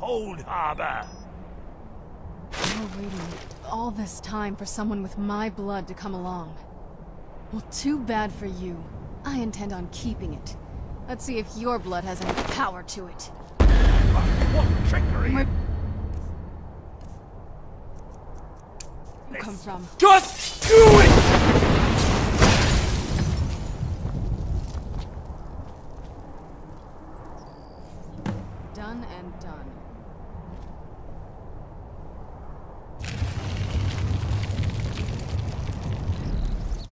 Coldharbour. You're waiting all this time for someone with my blood to come along. Well, too bad for you. I intend on keeping it. Let's see if your blood has any power to it. What trickery! Where you come from? Just do it! Done and done.